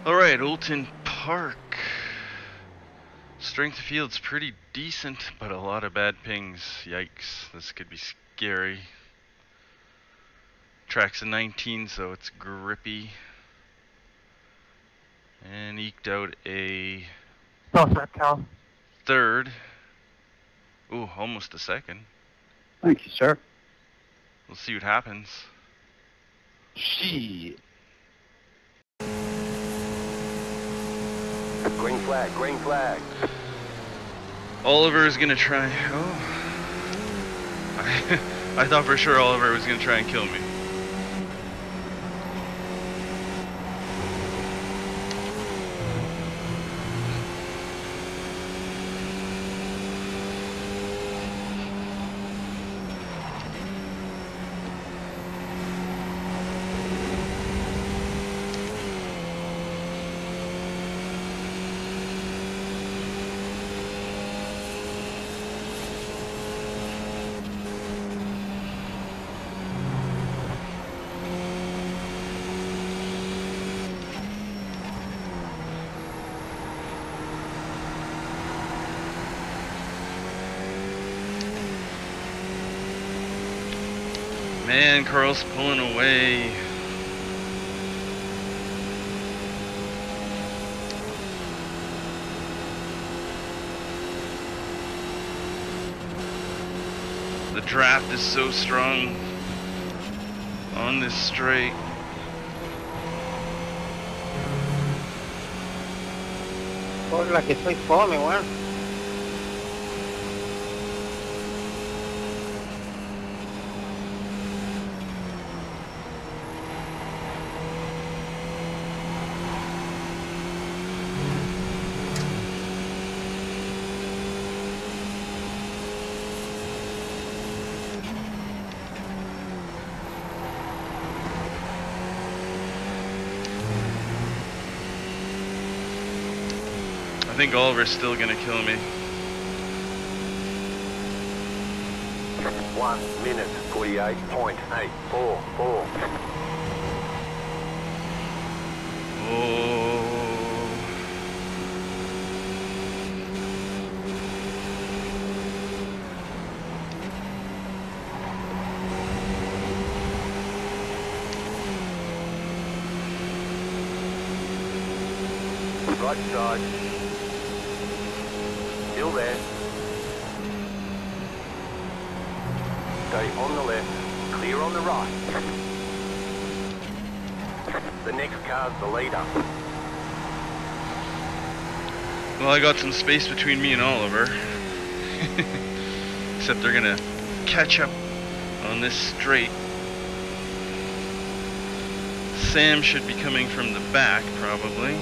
Alright, Oulton Park. Strength of field's pretty decent, but a lot of bad pings. Yikes, this could be scary. Track's a 19, so it's grippy. And eked out a Cal. third. Ooh, almost a second. Thank you, sir. We'll see what happens. Shit. Green flag, green flag. Oliver is gonna try. Oh. I thought for sure Oliver was gonna try and kill me. Man, Carl's pulling away. The draft is so strong on this straight. Por la que soy fome, weón. I think Oliver's still gonna kill me. 1 minute, 48.844. Oh. Right side. Still there. Stay on the left, clear on the right. The next car's the leader. Well, I got some space between me and Oliver. Except they're gonna catch up on this straight. Sam should be coming from the back, probably.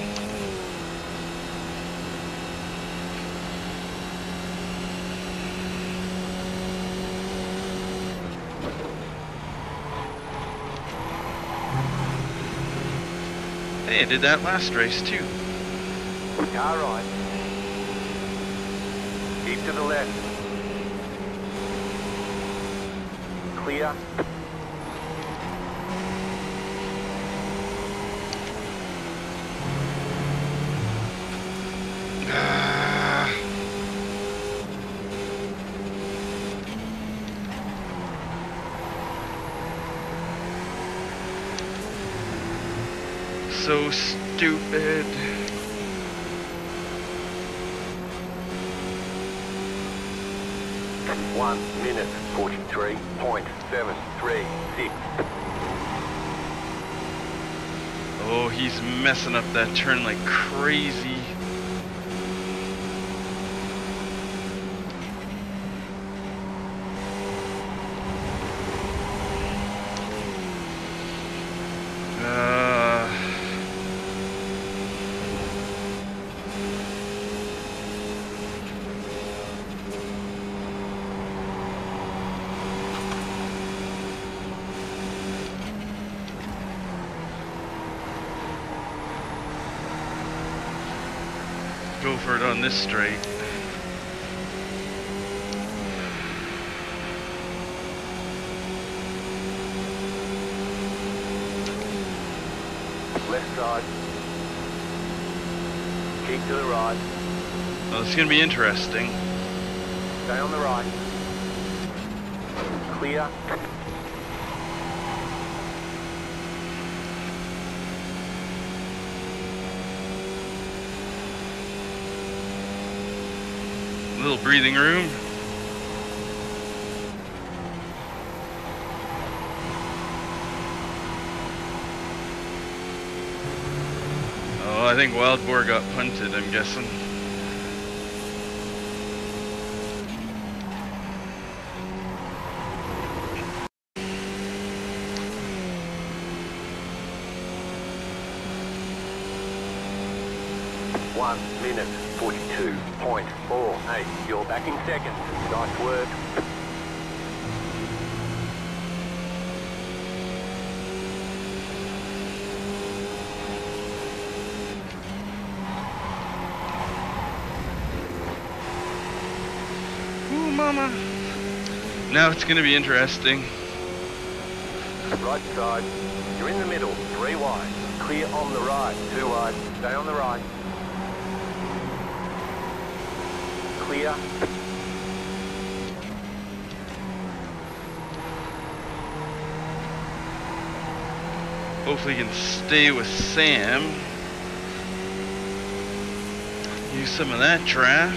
Hey, I did that last race too. Car right. Keep to the left. Clear. So stupid. One minute, 43.736. Oh, he's messing up that turn like crazy. Go for it on this straight. Left side. Keep to the right. Well, it's gonna be interesting. Stay on the right. Clear. A little breathing room. Oh, I think Wild Boar got punted, I'm guessing. One minute 42.48. You're back in second. Nice work. Ooh, mama. Now it's gonna be interesting. Right side. You're in the middle. 3 wide. Clear on the right. 2 wide. Stay on the right. Clear. Hopefully you can stay with Sam. Use some of that draft.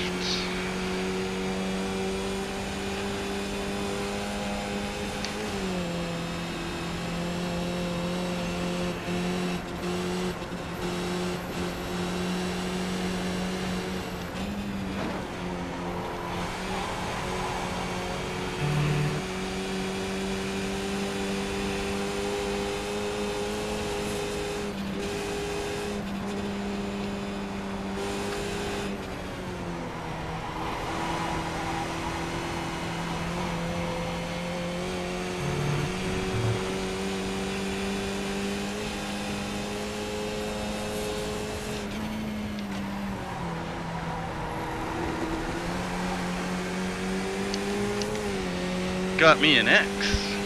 Got me an X.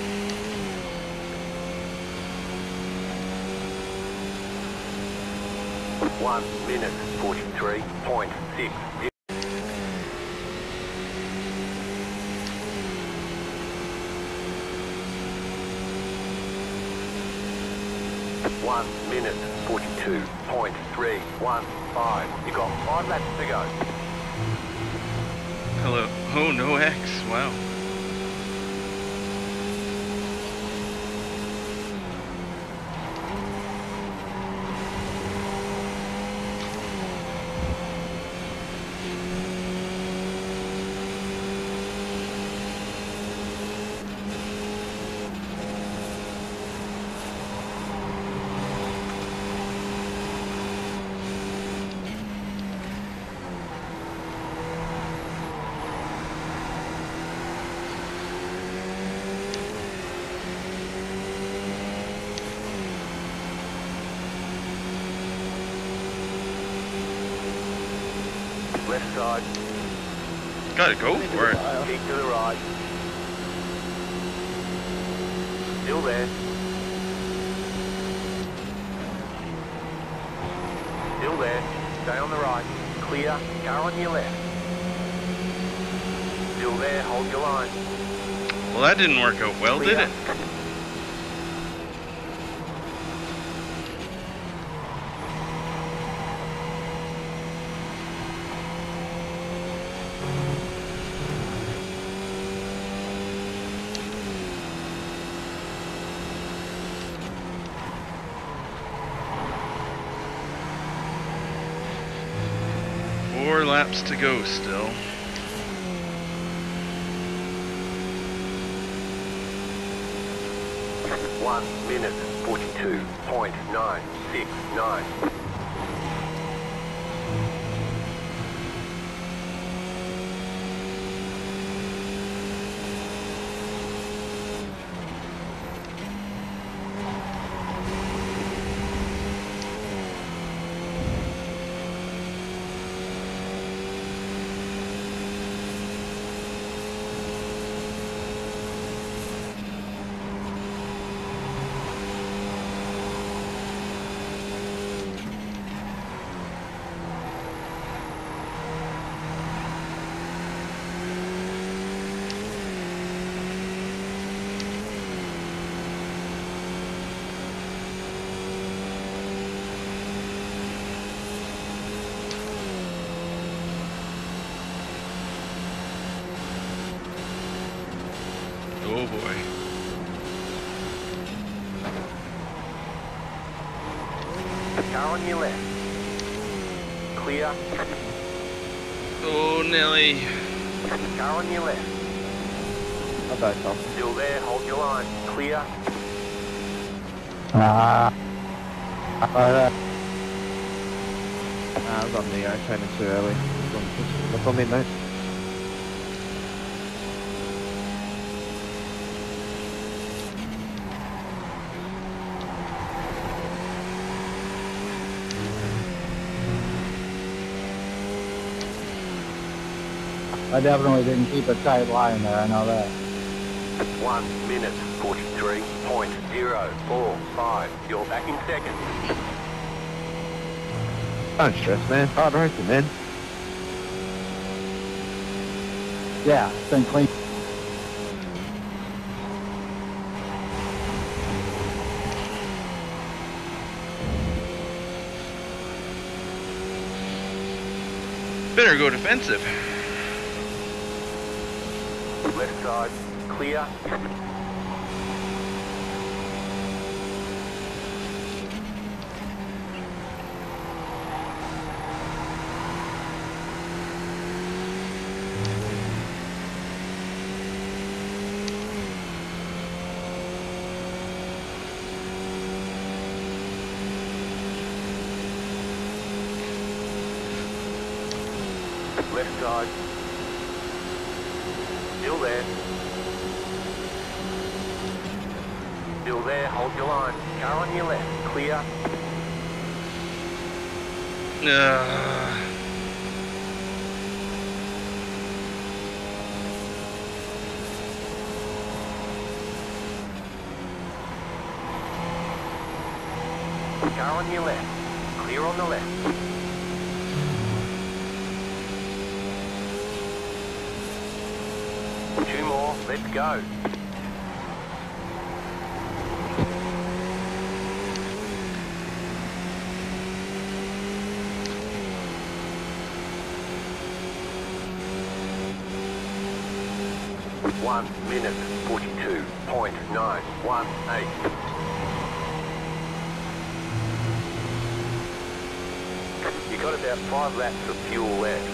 One minute 43.6. 1 minute 42.315. You got 5 laps to go. Hello. Oh, no X. Wow. Left side. Gotta go for it. Keep to the right. Still there. Still there. Stay on the right. Clear. Car on your left. Still there. Hold your line. Well, that didn't work out well, did it? Four laps to go still. One minute 42.969. Car on your left. Clear. Oh, Nelly. Car on your left. I'll go, Tom. Still there, hold your line. Clear. I've got Neo, came in too early. Look on me, mate. I definitely didn't keep a tight line there, I know that. 1 minute 43.045. You're back in second. Don't stress, man. Hard racing, man. Yeah, it's been clean. Better go defensive. Left side. Clear. Left side. Still there. Still there, hold your line. Car on your left. Clear. Car on your left. Clear on the left. Two more, let's go. One minute 42.918. You got about 5 laps of fuel left.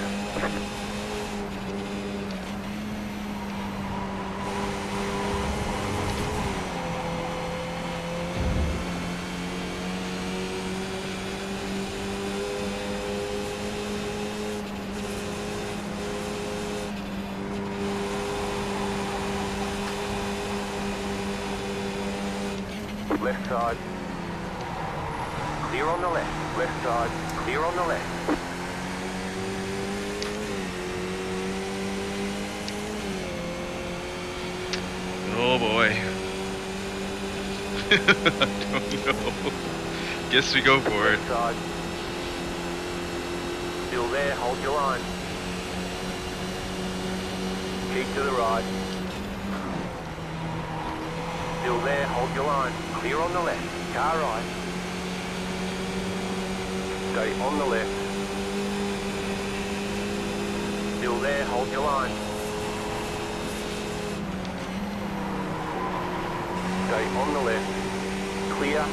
Left side. Clear on the left. Left side. Clear on the left. Oh boy. I don't know. Guess we go for it. Left side. Still there, hold your line. Keep to the right. Still there, hold your line. Clear on the left. Car right. Stay on the left. Still there, hold your line. Stay on the left. Clear.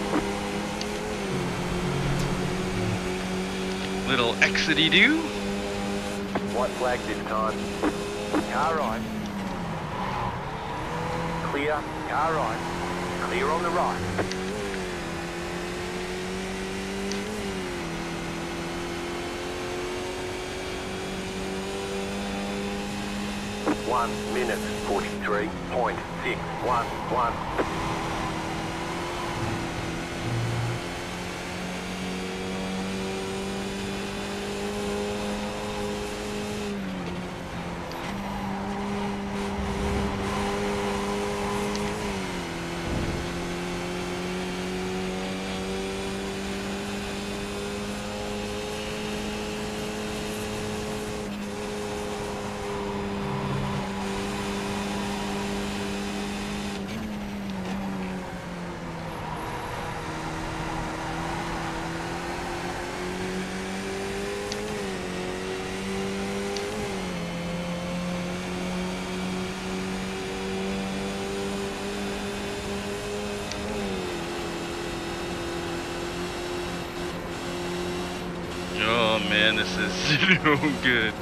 Little exity-do. White flag this time. Car right. Clear. Car right. Clear on the right. One minute 43.611. man, this is no good.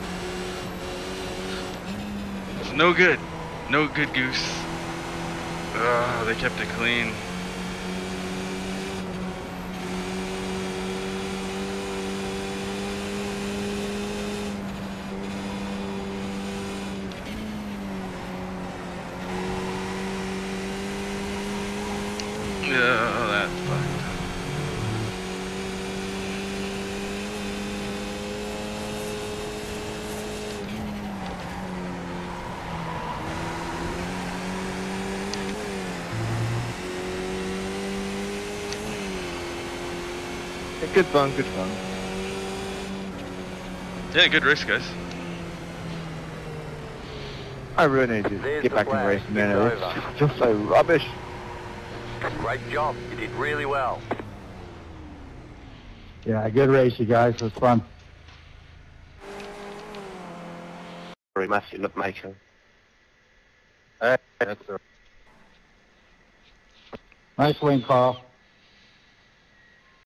It's no good. No good, Goose. Oh, they kept it clean. Oh, that's fucked. Yeah, good fun, good fun. Yeah, good race, guys. I really need to There's get the back in flag. racing, man. It's It's over. just so rubbish. Great job. You did really well. Yeah, good race, you guys. It was fun. Very much you look maker. Nice win, Carl.